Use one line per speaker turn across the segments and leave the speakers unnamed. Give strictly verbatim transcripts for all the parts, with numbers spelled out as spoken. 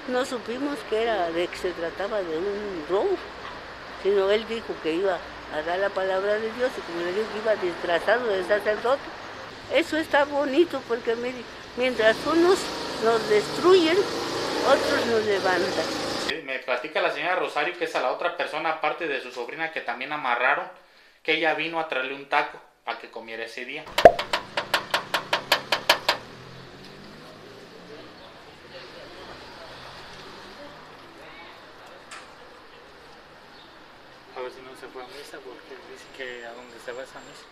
no supimos que era de que se trataba de un robo, sino él dijo que iba a dar la palabra de Dios y como le digo que iba disfrazado de sacerdote. Eso está bonito porque mire, mientras unos nos destruyen, otros nos levantan.
Sí, me platica la señora Rosario que es a la otra persona, aparte de su sobrina que también amarraron, que ella vino a traerle un taco para que comiera ese día. A ver si no se fue a misa porque dice que a donde se va esa misa.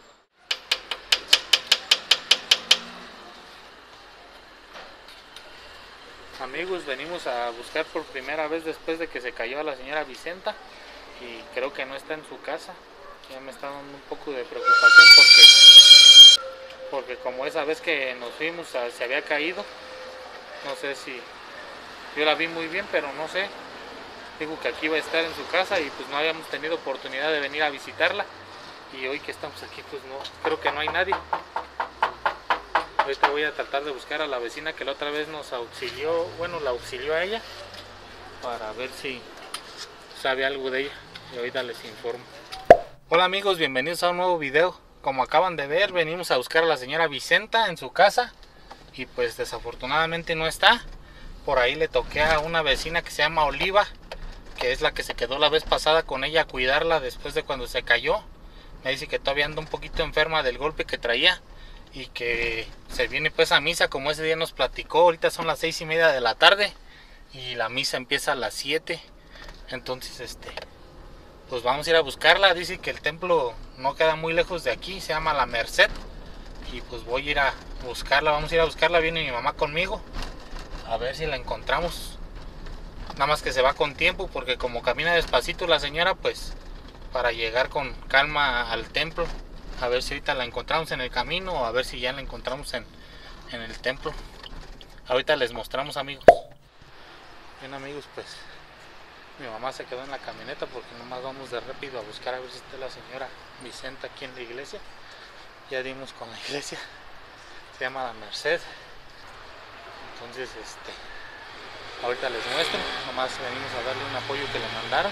Amigos, venimos a buscar por primera vez después de que se cayó a la señora Vicenta y creo que no está en su casa. Ya me está dando un poco de preocupación porque, porque como esa vez que nos fuimos se había caído. No sé si yo la vi muy bien, pero no sé. Dijo que aquí iba a estar en su casa y pues no habíamos tenido oportunidad de venir a visitarla. Y hoy que estamos aquí pues no, creo que no hay nadie. Ahorita voy a tratar de buscar a la vecina que la otra vez nos auxilió, bueno, la auxilió a ella, para ver si sabe algo de ella y ahorita les informo. Hola amigos, bienvenidos a un nuevo video. Como acaban de ver, venimos a buscar a la señora Vicenta en su casa y pues desafortunadamente no está. Por ahí le toqué a una vecina que se llama Oliva, que es la que se quedó la vez pasada con ella a cuidarla después de cuando se cayó. Me dice que todavía anda un poquito enferma del golpe que traía y que se viene pues a misa como ese día nos platicó. Ahorita son las seis y media de la tarde y la misa empieza a las siete. Entonces este pues vamos a ir a buscarla. Dice que el templo no queda muy lejos de aquí, se llama La Merced, y pues voy a ir a buscarla. Vamos a ir a buscarla, viene mi mamá conmigo a ver si la encontramos. Nada más que se va con tiempo porque como camina despacito la señora, pues para llegar con calma al templo. A ver si ahorita la encontramos en el camino o a ver si ya la encontramos en, en el templo. Ahorita les mostramos, amigos. Bien amigos, pues mi mamá se quedó en la camioneta porque nomás vamos de rápido a buscar a ver si está la señora Vicenta aquí en la iglesia. Ya dimos con la iglesia, se llama La Merced. Entonces este ahorita les muestro, nomás venimos a darle un apoyo que le mandaron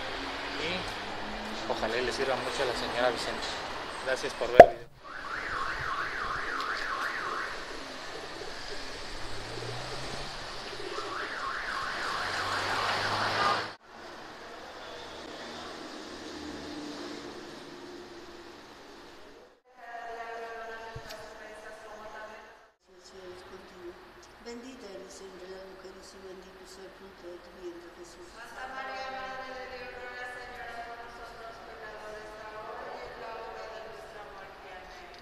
y ojalá le sirva mucho a la señora Vicenta. Gracias por ver el video.
Bendita eres entre las mujeres y bendito es el fruto de tu vientre, Jesús. Santa María, Madre de Dios, ruega, Señora, por nosotros pecadores, ahora y en la hora de nuestra muerte. Amén.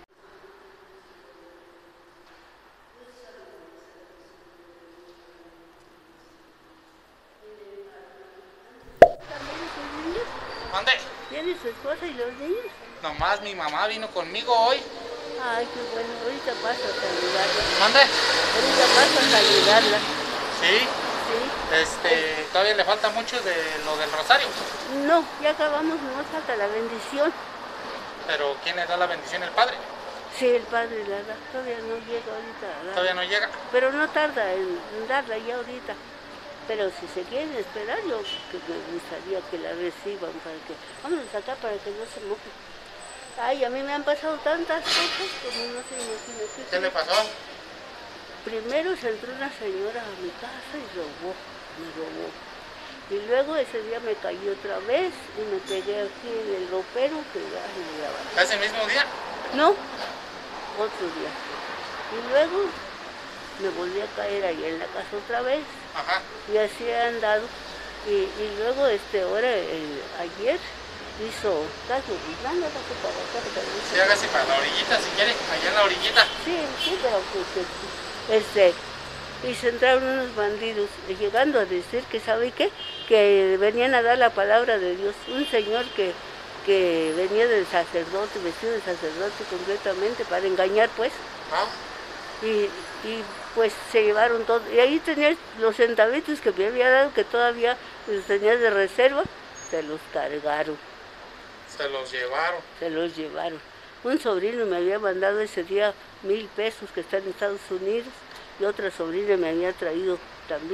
¿También sus niños?
¿Dónde?
¿Tiene su esposa y los niños?
Nomás mi mamá vino conmigo hoy.
Ay, qué bueno, ahorita paso a saludarla.
¿Dónde?
Ahorita paso a saludarla.
Sí.
Sí.
Este, todavía le falta mucho de lo del rosario.
No, ya acabamos, nos falta la bendición.
Pero ¿quién le da la bendición? ¿El padre?
Sí, el padre la da, todavía no llega ahorita a darla.
Todavía no llega.
Pero no tarda en darla ya ahorita. Pero si se quieren esperar, yo que me gustaría que la reciban para que... Vámonos acá para que no se moje. Ay, a mí me han pasado tantas cosas como no se imagina.
¿Qué, ¿Qué le pasó?
Primero se entró una señora a mi casa y robó, me robó. Y luego ese día me caí otra vez y me pegué aquí en el ropero que ya me daba.
¿Ese mismo día?
No, otro día. Y luego me volví a caer ahí en la casa otra vez.
Ajá.
Y así he andado. Y, y luego este ahora, el, ayer, hizo caso, dando caso para acá.
Sí, hágase para la orillita si quiere, allá en la orillita.
Sí, sí, pero pues, este, y se entraron unos bandidos, llegando a decir que, ¿sabe qué? Que venían a dar la palabra de Dios. Un señor que, que venía del sacerdote, vestido de sacerdote completamente, para engañar, pues.
¿Ah?
Y, y pues se llevaron todo. Y ahí tenía los centavitos que me había dado, que todavía los tenía de reserva, se los cargaron.
Se los llevaron.
Se los llevaron. Un sobrino me había mandado ese día mil pesos que está en Estados Unidos y otra sobrina me había traído también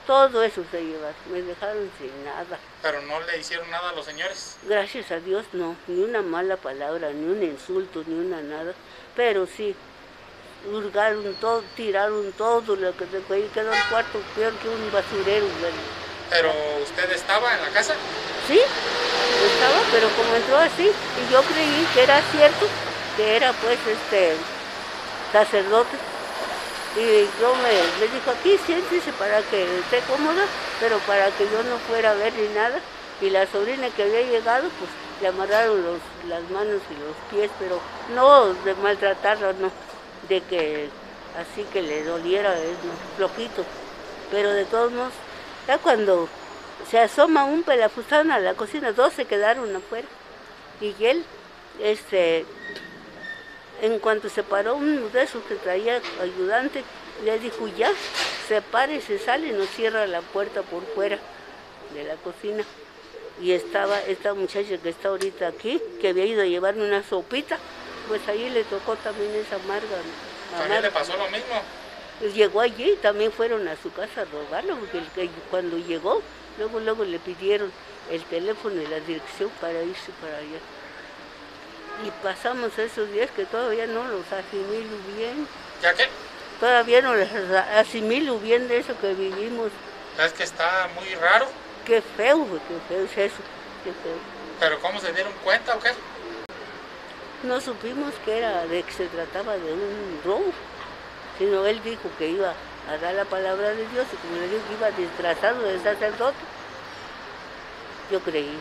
todo eso se llevaron, me dejaron sin nada.
Pero no le hicieron nada a los señores.
Gracias a Dios no, ni una mala palabra, ni un insulto, ni una nada, pero sí, hurgaron todo, tiraron todo lo que se fue y quedó el cuarto peor que un basurero. ¿Verdad?
¿Pero usted estaba en la casa?
Sí, estaba, pero como entró así, y yo creí que era cierto, que era pues este sacerdote. Y yo me, me dijo, aquí siéntese para que esté cómoda, pero para que yo no fuera a ver ni nada. Y la sobrina que había llegado, pues le amarraron los, las manos y los pies, pero no de maltratarla, no, de que así que le doliera, es flojito. Pero de todos modos, ya cuando se asoma un pelafustán a la cocina, dos se quedaron afuera. Y él, este, en cuanto se paró uno de esos que traía ayudante, le dijo, ya, se para y se sale y nos cierra la puerta por fuera de la cocina. Y estaba esta muchacha que está ahorita aquí, que había ido a llevarme una sopita, pues ahí le tocó también esa amarga.
¿También le pasó lo mismo?
Llegó allí y también fueron a su casa a robarlo, porque el, cuando llegó, luego luego le pidieron el teléfono y la dirección para irse para allá. Y pasamos esos días que todavía no los asimilo bien.
¿Ya qué?
Todavía no los asimilo bien de eso que vivimos.
Es que está muy raro.
Qué feo, qué feo es eso, qué feo.
¿Pero cómo se dieron cuenta o qué?
No supimos que era de que se trataba de un robo, sino él dijo que iba a dar la palabra de Dios y como le dijo que iba disfrazado de sacerdote, yo creí.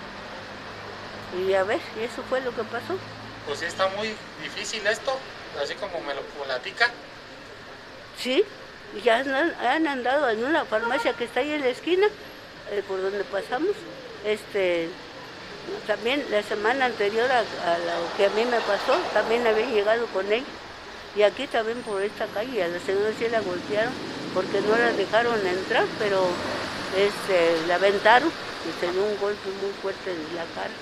Y a ver, y eso fue lo que pasó.
Pues sí está muy difícil esto, así como me lo platica.
Sí, ya han, han andado en una farmacia que está ahí en la esquina, eh, por donde pasamos. Este, también la semana anterior a, a lo que a mí me pasó, también había llegado con ella. Y aquí también por esta calle, a la señora sí la golpearon porque no la dejaron entrar, pero este, la aventaron y se dio un golpe muy fuerte en la cara.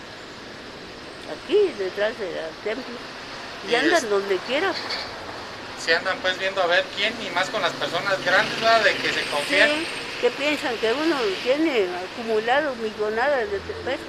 Aquí, detrás del templo. Y, y andan es... donde quiera.
Sí andan pues viendo a ver quién, y más con las personas grandes, ¿verdad? De que se confían.
Sí, que piensan que uno tiene acumulado millonadas de pesos.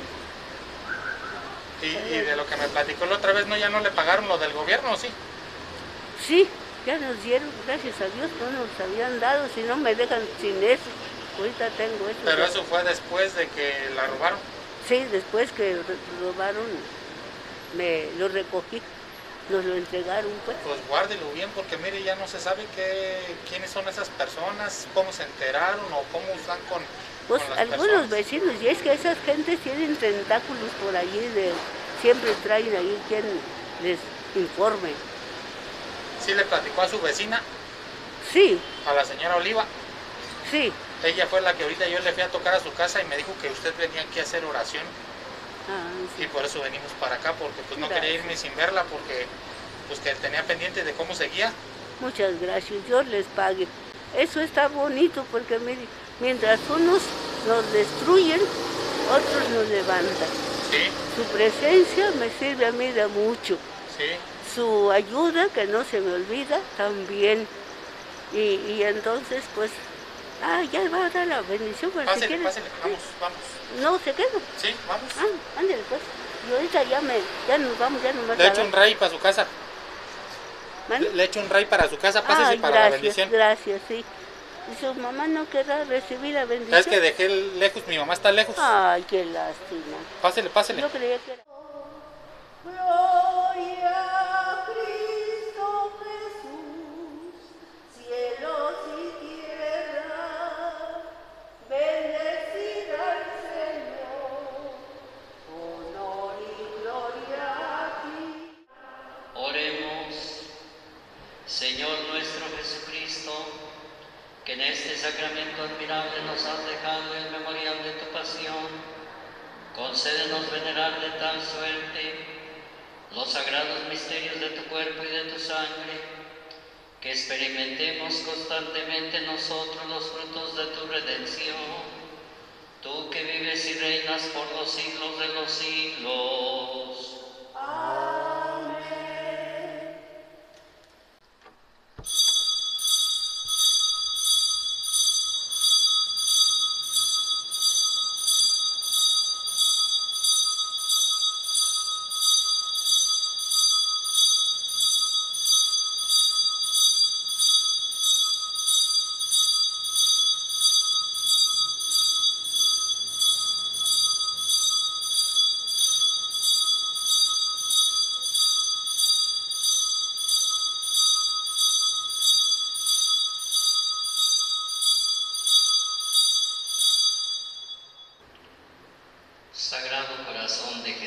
Y, y de lo que me platicó la otra vez, ¿no? Ya no le pagaron lo del gobierno, ¿sí?
Sí, ya nos dieron, gracias a Dios, no nos habían dado, si no me dejan sin eso. Ahorita tengo eso.
Pero eso fue después de que la robaron.
Sí, después que robaron, me lo recogí, nos lo entregaron pues.
Pues guárdelo bien porque mire, ya no se sabe qué, quiénes son esas personas, cómo se enteraron o cómo están con,
pues
con las
algunos
personas.
Vecinos, y es que esas gentes tienen tentáculos por allí, de, siempre traen ahí quien les informe.
¿Sí le platicó a su vecina?
Sí.
¿A la señora Oliva?
Sí.
Ella fue la que ahorita yo le fui a tocar a su casa y me dijo que usted venía aquí a hacer oración.
Ah, sí.
Y por eso venimos para acá, porque pues no
Gracias.
quería irme sin verla, porque pues que tenía pendiente de cómo seguía.
Muchas gracias, Dios les pague. Eso está bonito porque mire, mientras unos nos destruyen, otros nos levantan.
Sí.
Su presencia me sirve a mí de mucho.
Sí.
Su ayuda, que no se me olvida, también. Y, y entonces, pues, ah, ya va a dar la bendición. Pero
pásele,
si quiere,
pásele, vamos, vamos.
No, se queda.
Sí, vamos.
Ah, ándale, pues. Y ahorita ya, me, ya nos vamos, ya nos vamos.
Le echo un ray para su casa. Le, le echo un ray para su casa, pásese
Ay,
para
gracias,
la bendición.
Gracias, sí. Y su mamá no querrá recibir la bendición.
Es que dejé lejos, mi mamá está lejos.
Ay, qué lástima.
Pásele, pásele.
Yo creía que era... Gloria a Cristo Jesús, cielos y tierra, bendecida al Señor, honor y gloria a ti.
Oremos. Señor nuestro Jesucristo, que en este sacramento admirable nos has dejado el memorial de tu pasión, concédenos venerar de tal suerte los sagrados misterios de tu cuerpo y de tu sangre, que experimentemos constantemente nosotros los frutos de tu redención, tú que vives y reinas por los siglos de los siglos.
Amén.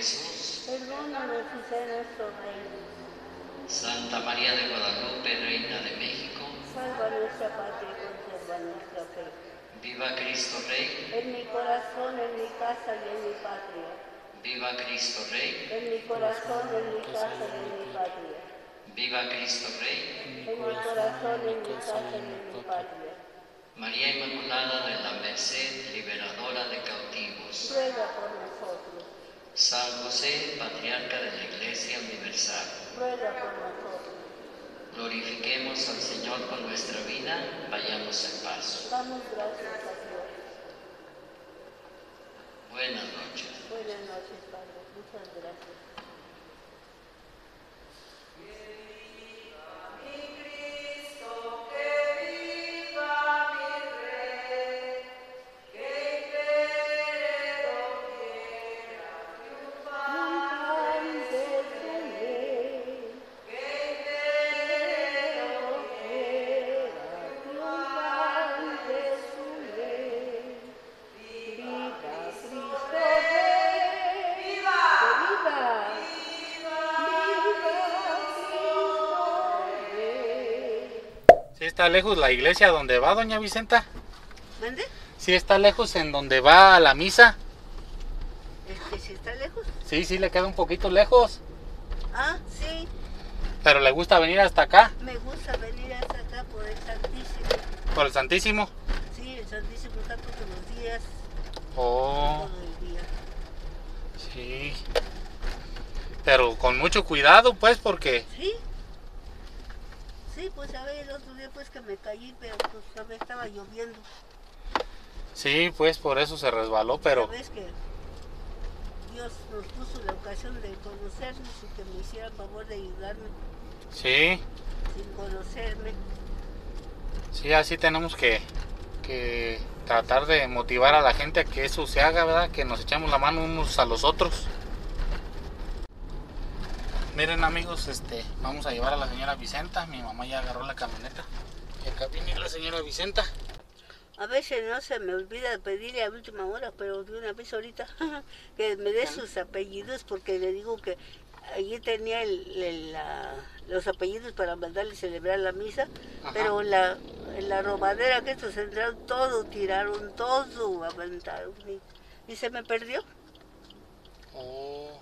Jesús.
Perdónanos y sé nuestro reino.
Santa María de Guadalupe, Reina de México.
Salva nuestra patria y conserva nuestra fe.
Viva Cristo Rey.
En mi corazón, en mi casa y en mi patria.
Viva Cristo Rey.
En mi corazón, en mi casa y en mi patria.
Viva Cristo Rey.
En mi corazón, en mi casa y en mi patria.
María Inmaculada de la Merced, liberadora de cautivos.
Ruega por nosotros.
San José, patriarca de la Iglesia Universal.
Ruega por nosotros.
Glorifiquemos al Señor con nuestra vida, vayamos en paz.
Damos gracias a Dios.
Buenas noches.
Buenas noches, Padre. Muchas gracias.
¿Sí está lejos la iglesia donde va, doña Vicenta?
¿Mande?
¿Sí está lejos en donde va a la misa?
¿Es que si está lejos?
Sí, sí le queda un poquito lejos.
Ah, sí.
Pero le gusta venir hasta acá,
Me gusta venir hasta acá por el Santísimo.
por el Santísimo.
Sí, el Santísimo está todos los días.
Oh,
Todo el día.
sí. Pero con mucho cuidado, pues, porque...
Sí. Sí, pues a ver, el otro día pues que me caí, pero pues a ver, estaba lloviendo.
Sí, pues, por eso se resbaló, pero...
Sabes que Dios nos puso la ocasión de conocernos y que me hicieran favor de ayudarme
Sí,
sin conocerme.
sí, así tenemos que, que tratar de motivar a la gente a que eso se haga, ¿verdad? Que nos echemos la mano unos a los otros. Miren, amigos, este, vamos a llevar a la señora Vicenta. Mi mamá ya agarró la camioneta. Y acá viene la señora Vicenta.
A veces no se me olvida pedirle a última hora, pero de una vez ahorita que me dé sus apellidos, porque le digo que allí tenía el, el, la, los apellidos para mandarle celebrar la misa. Ajá. Pero la, la robadera que estos entraron, todo tiraron, todo aventaron y, y se me perdió.
Oh.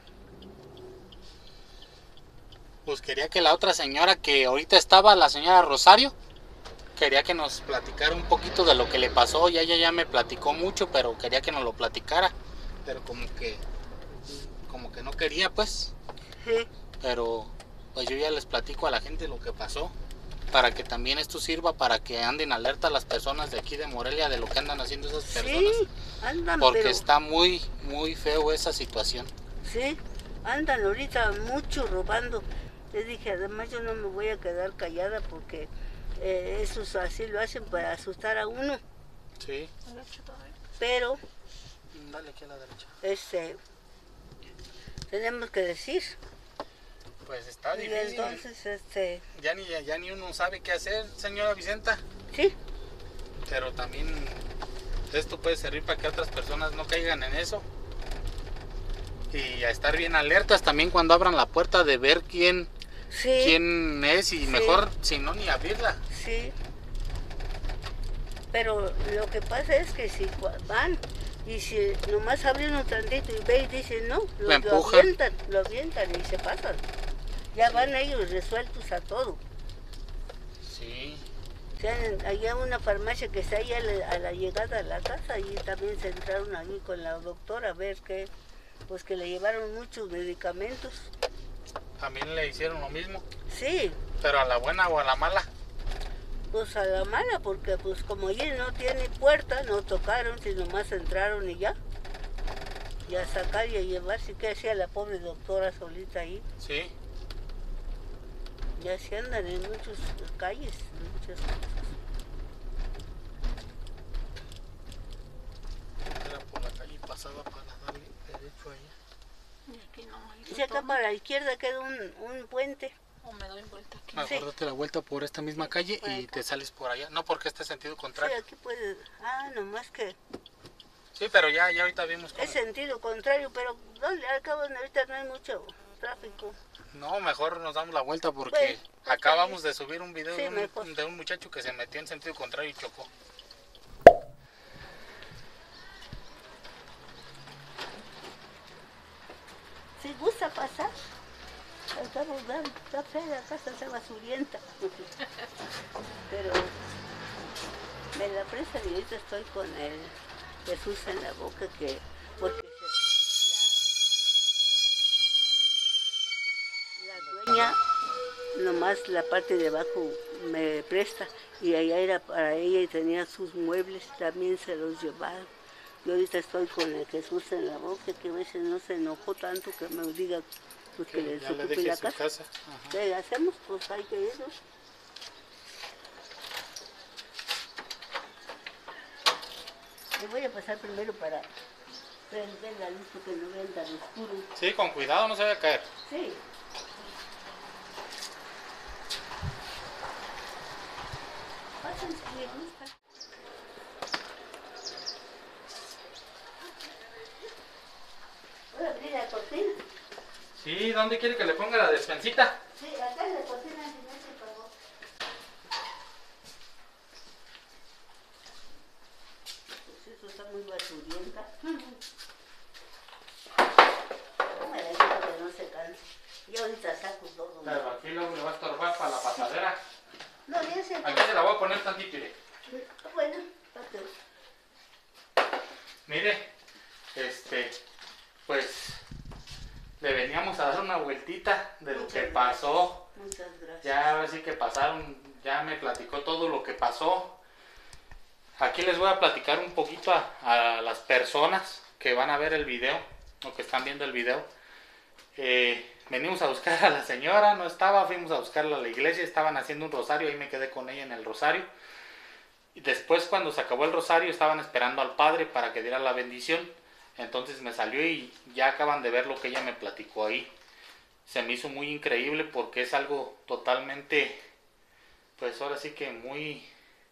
Pues quería que la otra señora que ahorita estaba, la señora Rosario, quería que nos platicara un poquito de lo que le pasó. Ya ella ya me platicó mucho, pero quería que nos lo platicara. Pero como que, como que no quería, pues.
Sí.
Pero pues yo ya les platico a la gente lo que pasó, para que también esto sirva para que anden alerta a las personas de aquí de Morelia de lo que andan haciendo esas personas.
Sí, andan,
porque
pero...
está muy, muy feo esa situación.
Sí, andan ahorita mucho robando. Le dije, además yo no me voy a quedar callada porque eh, esos así lo hacen para asustar a uno.
Sí.
Pero,
dale aquí a la derecha.
Este, tenemos que decir.
Pues está
y
difícil.
entonces, este...
Ya ni, ya ni uno sabe qué hacer, señora Vicenta.
Sí.
Pero también esto puede servir para que otras personas no caigan en eso. Y a estar bien alertas también cuando abran la puerta de ver quién,
sí.
quién es y sí. Mejor si no ni abrirla.
Sí. Pero lo que pasa es que si van y si nomás abren un tantito y ve y dicen no, lo, lo avientan, lo avientan y se pasan. Ya sí. Van ellos resueltos a todo.
Sí.
O sea, allá una farmacia que está ahí a la, a la llegada a la casa y también se entraron ahí con la doctora a ver qué, pues que le llevaron muchos medicamentos.
¿También le hicieron lo mismo?
Sí.
¿Pero a la buena o a la mala?
Pues a la mala, porque pues como allí no tiene puerta, no tocaron, sino más entraron y ya. Y a sacar y a llevar, sí que hacía la pobre doctora solita ahí.
Sí.
Ya se andan en muchas calles, en muchas cosas.
Era por la calle pasada para darle derecho allá.
Y aquí no hay.
Y acá para la izquierda queda un, un puente.
O me doy vuelta aquí.
Mejor sí. Date la vuelta por esta misma calle y te sales por allá. No porque esté sentido contrario.
Sí, aquí puedes. Ah, nomás que
Sí, pero ya, ya ahorita vimos cómo.
Es sentido contrario, pero ¿dónde? Al cabo ahorita no hay mucho tráfico.
No, mejor nos damos la vuelta porque
Bueno, está
acabamos
bien.
de subir un video
Sí,
de,
mejor.
un, de un muchacho que se metió en sentido contrario y chocó.
Si gusta pasar, al cabo da- está fea la casa, está basurienta. Pero me la presta y ahorita estoy con el Jesús en la boca que porque se- la, la dueña nomás la parte de abajo me presta y allá era para ella y tenía sus muebles, también se los llevaron. Yo ahorita estoy con el Jesús en la boca, que a veces no se enojó tanto que me diga pues, que,
Que
les
ya le
ocupe
deje
la
su
casa.
casa. Ajá.
¿Qué hacemos? Pues hay que irnos. Le voy a pasar primero para prender la luz porque no vean tan oscuro.
Sí, con cuidado, no se vaya a caer.
Sí. Pasen si les gusta. ¿Puedo abrir la cocina?
Sí, ¿dónde quiere que le ponga la despensita?
Sí, acá en la cocina si me hace favor. Pues eso está muy basurienta. No me dejes que no se canse. Y ahorita saco todo.
Pero aquí luego le va a estorbar para la pasadera.
No, ya se
Aquí se la voy a poner tantito, mire.
Bueno, porque
Mire, este, pues le veníamos a dar una vueltita de lo
Muchas
que
gracias.
pasó.
muchas gracias.
Ya ahora sí que pasaron, ya me platicó todo lo que pasó. Aquí les voy a platicar un poquito a, a las personas que van a ver el video o que están viendo el video. Eh, venimos a buscar a la señora, no estaba, fuimos a buscarla a la iglesia, estaban haciendo un rosario, ahí me quedé con ella en el rosario. Y después cuando se acabó el rosario estaban esperando al padre para que diera la bendición. Entonces me salió y ya acaban de ver lo que ella me platicó ahí. Se me hizo muy increíble porque es algo totalmente, pues ahora sí que muy,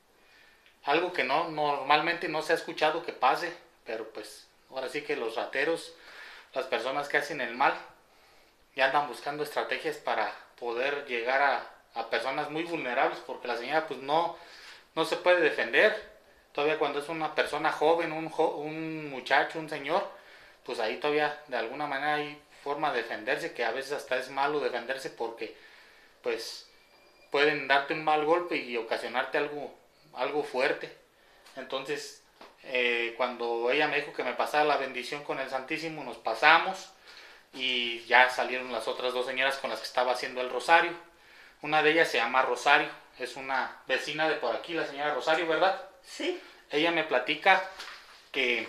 algo que no normalmente no se ha escuchado que pase, pero pues ahora sí que los rateros, las personas que hacen el mal, ya andan buscando estrategias para poder llegar a, a personas muy vulnerables, porque la señora pues no, no se puede defender. Todavía cuando es una persona joven, un, jo, un muchacho, un señor, pues ahí todavía de alguna manera hay forma de defenderse, que a veces hasta es malo defenderse porque pues pueden darte un mal golpe y ocasionarte algo, algo fuerte. Entonces eh, cuando ella me dijo que me pasara la bendición con el Santísimo, nos pasamos y ya salieron las otras dos señoras con las que estaba haciendo el rosario. Una de ellas se llama Rosario, es una vecina de por aquí, la señora Rosario, ¿verdad?
Sí.
Ella me platica que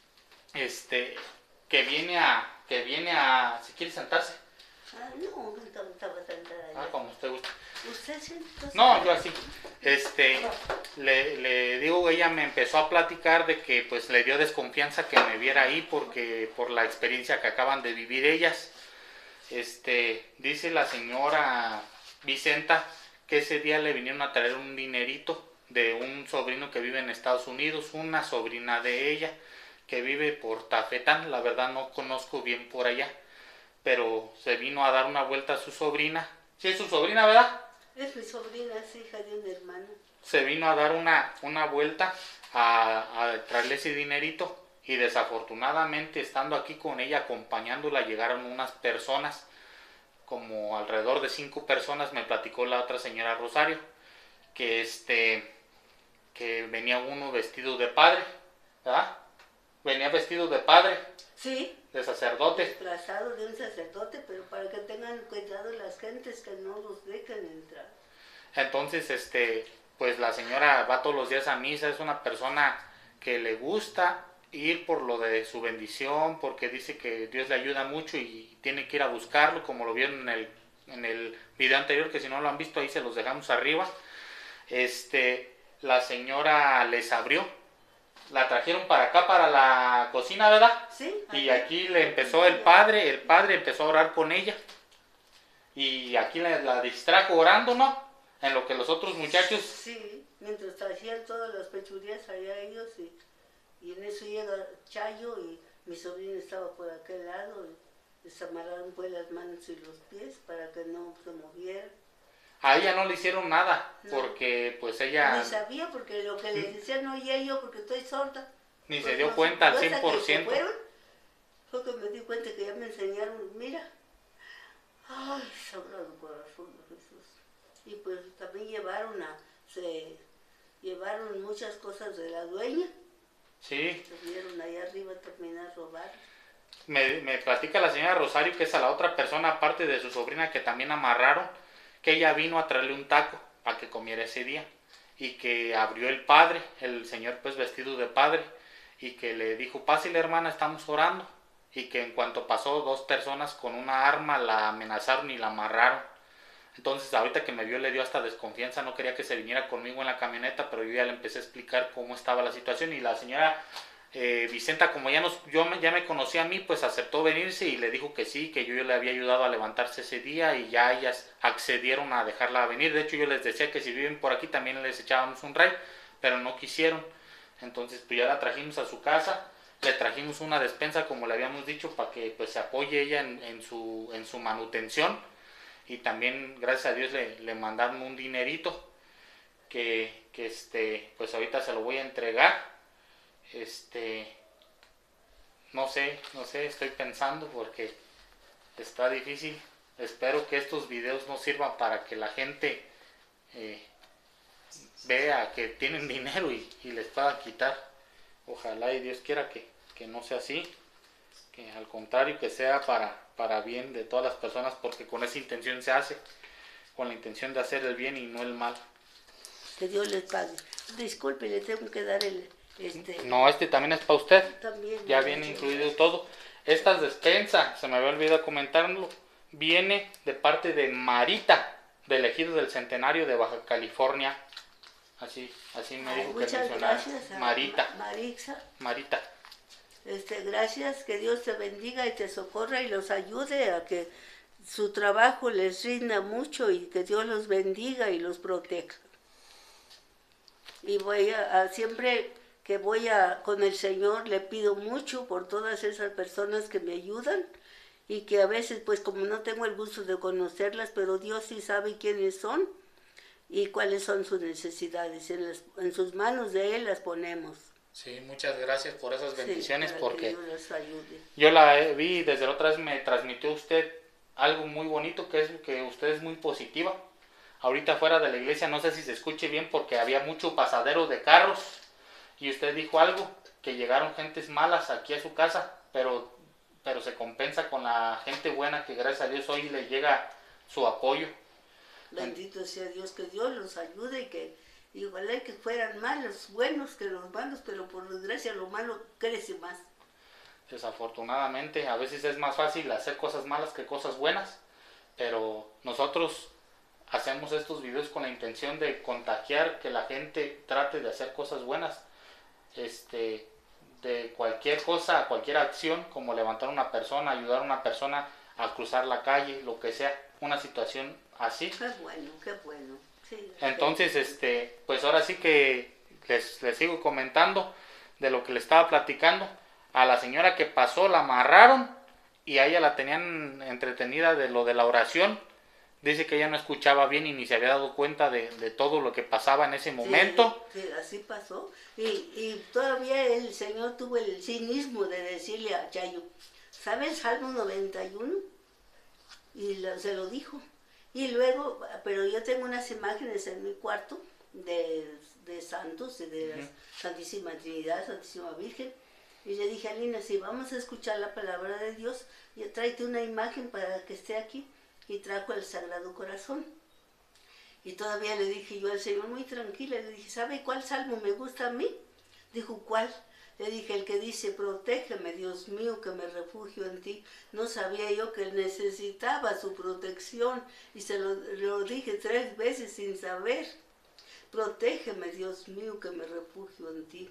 este que viene a que viene a si quiere sentarse.
Ah, no, estaba, estaba sentada
Ah,
allá.
como usted gusta.
¿Usted se entonces?
No, yo así. Este le, le digo, ella me empezó a platicar de que pues le dio desconfianza que me viera ahí porque por la experiencia que acaban de vivir ellas. Este, dice la señora Vicenta que ese día le vinieron a traer un dinerito de un sobrino que vive en Estados Unidos, una sobrina de ella que vive por Tafetán, la verdad no conozco bien por allá, pero se vino a dar una vuelta a su sobrina. ¿Sí es su sobrina, verdad?
Es mi sobrina, es hija de un hermano.
Se vino a dar una, una vuelta a, a traerle ese dinerito y desafortunadamente estando aquí con ella acompañándola llegaron unas personas, como alrededor de cinco personas, me platicó la otra señora Rosario, que este que venía uno vestido de padre, ¿verdad? Venía vestido de padre,
Sí.
de sacerdote.
Disfrazado de un sacerdote, pero para que tengan cuidado las gentes que no los dejen entrar.
Entonces, este, pues la señora va todos los días a misa, es una persona que le gusta ir por lo de su bendición, porque dice que Dios le ayuda mucho y tiene que ir a buscarlo, como lo vieron en el, en el video anterior, que si no lo han visto ahí se los dejamos arriba. Este, la señora les abrió, la trajeron para acá, para la cocina, ¿verdad?
Sí.
Y aquí le empezó el padre, el padre empezó a orar con ella. Y aquí la, la distrajo orando, ¿no? En lo que los otros muchachos...
Sí, mientras hacían todas las pechurías allá ellos y, Y en eso llega Chayo y mi sobrino estaba por aquel lado. Y les amarraron pues las manos y los pies para que no se movieran.
A ella no le hicieron nada,
No.
porque pues ella...
Ni sabía, porque lo que le decía no oía yo porque estoy sorda.
Ni
Pues
se dio
no,
cuenta al
yo hasta
cien por
que se
ciento.
fueron, fue que me di cuenta que ya me enseñaron, mira. Ay, sagrado corazón de Jesús. Y pues también llevaron a, se llevaron muchas cosas de la dueña.
Sí.
Se vieron allá arriba terminar robar.
Me, me platica la señora Rosario, que es a la otra persona, aparte de su sobrina, que también amarraron, que ella vino a traerle un taco para que comiera ese día. Y que abrió el padre, el señor pues vestido de padre, y que le dijo, pásale hermana, estamos orando. Y que en cuanto pasó, dos personas con una arma la amenazaron y la amarraron. Entonces ahorita que me vio le dio hasta desconfianza, no quería que se viniera conmigo en la camioneta, pero yo ya le empecé a explicar cómo estaba la situación. Y la señora eh, Vicenta, como ya, nos, yo me, ya me conocía a mí, pues aceptó venirse y le dijo que sí, que yo, yo le había ayudado a levantarse ese día, y ya ellas accedieron a dejarla venir. De hecho yo les decía que si viven por aquí también les echábamos un ray, pero no quisieron. Entonces pues ya la trajimos a su casa, le trajimos una despensa como le habíamos dicho para que pues se apoye ella en, en, su, en su manutención. Y también gracias a Dios le, le mandaron un dinerito que, que este, pues ahorita se lo voy a entregar. Este, no sé, no sé, estoy pensando porque está difícil. Espero que estos videos nos sirvan para que la gente eh, vea que tienen dinero y, y les pueda quitar. Ojalá y Dios quiera que, que no sea así, que al contrario, que sea para, para bien de todas las personas, porque con esa intención se hace, con la intención de hacer el bien y no el mal.
Que Dios les pague. Disculpe, le tengo que dar el... Este,
No, este también es para usted,
también,
ya
¿no?
viene incluido todo. Estas despensas, se me había olvidado comentarlo, viene de parte de Marita, del Ejido del Centenario de Baja California. Así, así me
Ay,
dijo que
muchas
mencionara.
gracias a
Marita,
Ma- Marixa.
Marita.
Este, gracias, que Dios te bendiga y te socorra y los ayude a que su trabajo les rinda mucho y que Dios los bendiga y los proteja. Y voy a, a siempre que voy a con el Señor le pido mucho por todas esas personas que me ayudan y que a veces pues como no tengo el gusto de conocerlas, pero Dios sí sabe quiénes son y cuáles son sus necesidades. En, las, en sus manos de Él las ponemos.
Sí, muchas gracias por esas bendiciones,
Sí,
porque
que Dios los ayude.
yo la vi desde la otra vez, me transmitió usted algo muy bonito, que es que usted es muy positiva. Ahorita fuera de la iglesia, no sé si se escuche bien porque había mucho pasadero de carros y usted dijo algo, que llegaron gentes malas aquí a su casa, pero, pero se compensa con la gente buena que gracias a Dios hoy le llega su apoyo.
Bendito sea Dios, que Dios los ayude y que igual que fueran malos, buenos que los malos, pero por desgracia lo malo crece más.
Desafortunadamente, a veces es más fácil hacer cosas malas que cosas buenas, pero nosotros hacemos estos videos con la intención de contagiar, que la gente trate de hacer cosas buenas, este, de cualquier cosa, cualquier acción, como levantar a una persona, ayudar a una persona a cruzar la calle, lo que sea, una situación así.
Qué bueno, qué bueno. Sí,
Entonces, este, pues ahora sí que les, les sigo comentando de lo que le estaba platicando. A la señora que pasó la amarraron y a ella la tenían entretenida de lo de la oración. Dice que ella no escuchaba bien y ni se había dado cuenta de, de todo lo que pasaba en ese momento.
Sí, sí, así pasó. Y, y todavía el Señor tuvo el cinismo de decirle a Chayo, ¿sabe el Salmo noventa y uno? Y lo, se lo dijo. Y luego, pero yo tengo unas imágenes en mi cuarto de, de santos, de la uh-huh. Santísima Trinidad, Santísima Virgen. Y le dije a Lina, si vamos a escuchar la palabra de Dios, yo tráete una imagen para que esté aquí. Y trajo el Sagrado Corazón. Y todavía le dije yo al Señor, muy tranquila, le dije, ¿sabe cuál salmo me gusta a mí? Dijo, ¿cuál? Le dije, el que dice, protégeme, Dios mío, que me refugio en ti. No sabía yo que él necesitaba su protección. Y se lo, lo dije tres veces sin saber. Protégeme, Dios mío, que me refugio en ti.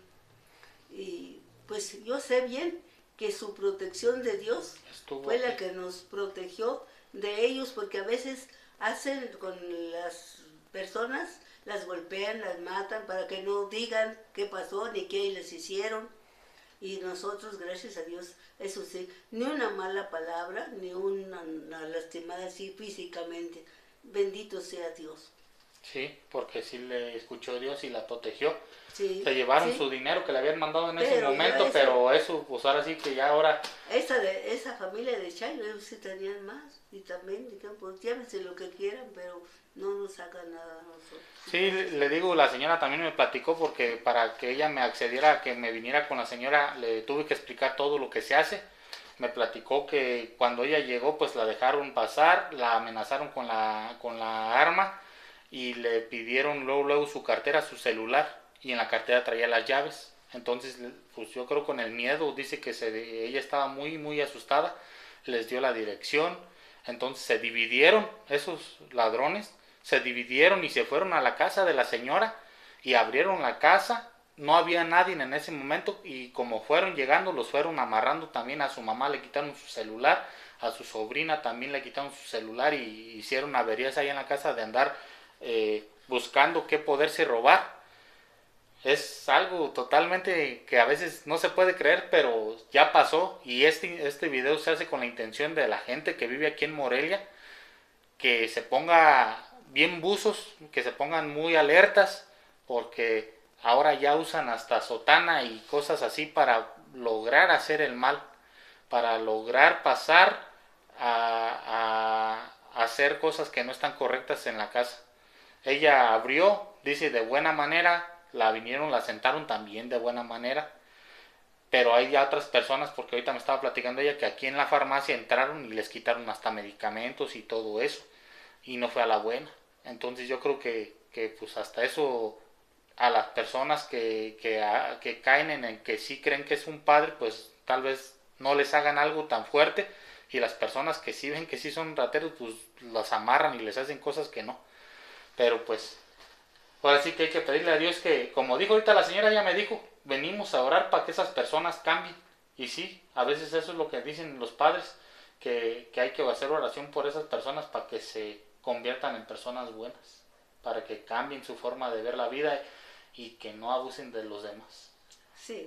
Y pues yo sé bien que su protección de Dios Estuvo fue aquí. La que nos protegió de ellos, porque a veces hacen con las personas, las golpean, las matan para que no digan qué pasó ni qué les hicieron. Y nosotros, gracias a Dios, eso sí, ni una mala palabra, ni una, una lastimada así físicamente. Bendito sea Dios.
Sí, porque sí le escuchó Dios y la protegió.
Sí,
Se llevaron
sí.
su dinero que le habían mandado en ese
Pero
momento,
eso-
pero eso, pues ahora sí que ya ahora...
Esa, de, esa familia de Chayo, ellos sí tenían más. Y también, dijeron, pues llámense lo que quieran, pero no nos hagan nada a nosotros.
Sí, le digo, la señora también me platicó porque para que ella me accediera a que me viniera con la señora, le tuve que explicar todo lo que se hace. Me platicó que cuando ella llegó, pues la dejaron pasar, la amenazaron con la, con la arma y le pidieron luego, luego su cartera, su celular, y en la cartera traía las llaves. Entonces, pues yo creo con el miedo, dice que se, ella estaba muy, muy asustada, les dio la dirección, entonces se dividieron esos ladrones, se dividieron y se fueron a la casa de la señora y abrieron la casa. No había nadie en ese momento y como fueron llegando los fueron amarrando también. A su mamá le quitaron su celular, a su sobrina también le quitaron su celular y hicieron averías ahí en la casa de andar eh, buscando qué poderse robar. Es algo totalmente que a veces no se puede creer, pero ya pasó y este, este video se hace con la intención de la gente que vive aquí en Morelia, que se ponga bien buzos, que se pongan muy alertas, porque ahora ya usan hasta sotana y cosas así para lograr hacer el mal, para lograr pasar a, a, a hacer cosas que no están correctas en la casa. Ella abrió, dice, de buena manera, la vinieron, la sentaron también de buena manera, pero hay ya otras personas, porque ahorita me estaba platicando ella que aquí en la farmacia entraron y les quitaron hasta medicamentos y todo eso, y no fue a la buena. Entonces yo creo que, que pues hasta eso, a las personas que, que, a, que caen en el que sí creen que es un padre, pues tal vez no les hagan algo tan fuerte, y las personas que sí ven que sí son rateros, pues las amarran y les hacen cosas que no. Pero pues ahora sí que hay que pedirle a Dios que, como dijo ahorita la señora, ya me dijo, venimos a orar para que esas personas cambien. Y sí, a veces eso es lo que dicen los padres, que, que hay que hacer oración por esas personas para que se conviertan en personas buenas, para que cambien su forma de ver la vida y que no abusen de los demás.
Sí.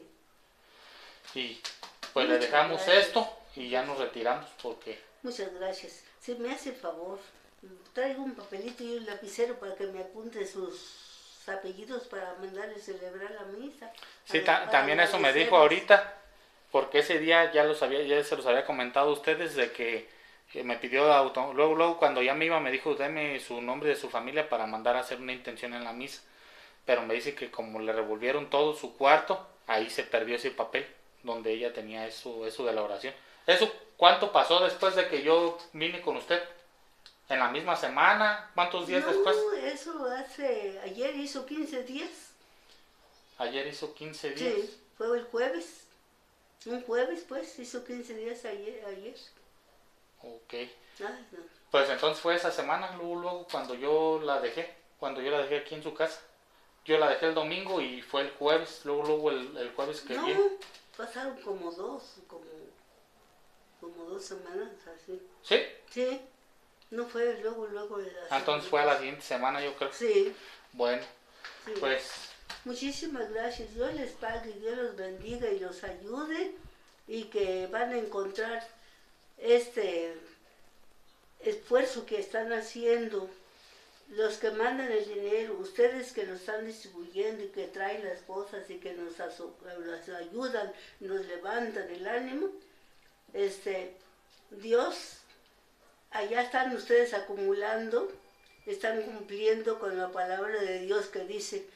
Y pues
Muchas
le dejamos
gracias.
esto y ya nos retiramos porque...
Muchas gracias. Si me hace favor, traigo un papelito y un lapicero para que me apunte sus apellidos para mandarle celebrar la misa.
Sí,
A-
ta-
para
también eso me dijo
agradecerles.
ahorita, porque ese día ya los había, ya se los había comentado a ustedes de que, que me pidió auto, luego, luego cuando ya me iba me dijo, deme su nombre de su familia para mandar a hacer una intención en la misa, pero me dice que como le revolvieron todo su cuarto, ahí se perdió ese papel donde ella tenía eso, eso de la oración. ¿Eso cuánto pasó después de que yo vine con usted? ¿En la misma semana? ¿Cuántos días
no,
después?
eso hace, ayer hizo quince días.
Ayer hizo quince días.
Sí, fue el jueves. Un jueves, pues, hizo quince días ayer. ayer.
Ok.
Ay, no.
Pues entonces fue esa semana, luego, luego cuando yo la dejé, cuando yo la dejé aquí en su casa. Yo la dejé el domingo y fue el jueves, luego, luego el, el jueves que
No,
viene.
pasaron como dos, como, como dos semanas, así.
¿Sí?
Sí, no fue luego, luego. de la
Entonces fue a la siguiente semana, yo creo.
Sí,
Bueno,
sí.
pues
Muchísimas gracias. Dios les pague, Dios los bendiga y los ayude y que van a encontrar este esfuerzo que están haciendo. Los que mandan el dinero, ustedes que lo están distribuyendo y que traen las cosas y que nos, aso- nos ayudan, nos levantan el ánimo, este, Dios, allá están ustedes acumulando, están cumpliendo con la palabra de Dios que dice,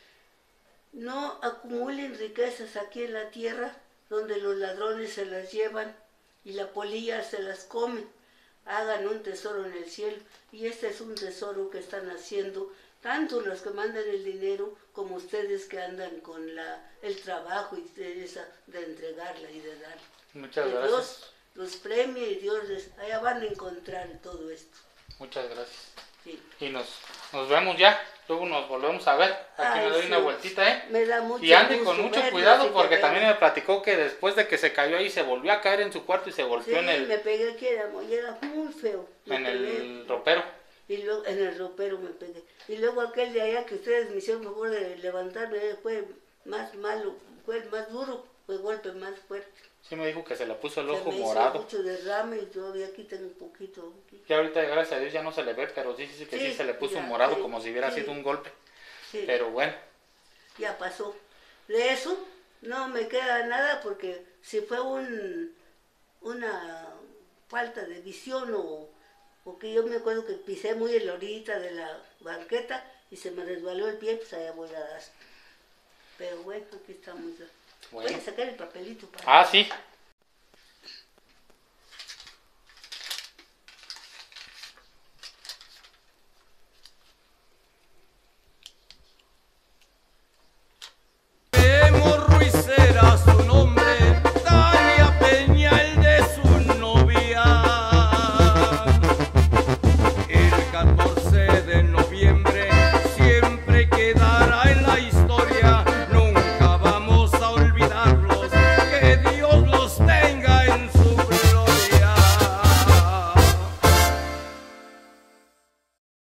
no acumulen riquezas aquí en la tierra donde los ladrones se las llevan y la polilla se las come. Hagan un tesoro en el cielo y este es un tesoro que están haciendo tanto los que mandan el dinero como ustedes que andan con la, el trabajo y de, esa, de entregarla y de darla.
muchas
Que
gracias.
Dios los premie y Dios les, allá van a encontrar todo esto.
Muchas gracias.
Sí.
Y nos, nos vemos ya, luego nos volvemos a ver. Aquí
Ay,
me doy
sí.
una vueltita, ¿eh?
Me da mucho
Y ande
gusto
con mucho
verlos y
cuidado
que
porque
vengan.
también me platicó que después de que se cayó ahí se volvió a caer en su cuarto y se
Sí,
golpeó en
me
el,
pegué aquí, era, y era muy feo. Me
en
pegué.
el ropero.
Y luego en el ropero me pegué. Y luego aquel de allá que ustedes me hicieron favor de levantarme, fue más malo, fue el más duro, fue el golpe más
Sí me dijo que se le puso el
Se
ojo
me hizo
morado.
mucho derrame y todavía aquí tengo un poquito. Aquí.
Que ahorita, gracias a Dios, ya no se le ve, pero sí, sí que sí,
Sí,
se le puso
ya,
morado
sí,
como si hubiera
sí.
sido un golpe.
Sí,
Pero bueno,
ya pasó. De eso no me queda nada porque si fue un, una falta de visión o, o que yo me acuerdo que pisé muy en la orillita de la banqueta y se me resbaló el pie, pues allá voy a dar. Pero bueno, aquí estamos.
Bueno.
Voy a sacar el papelito para...
Ah, sí,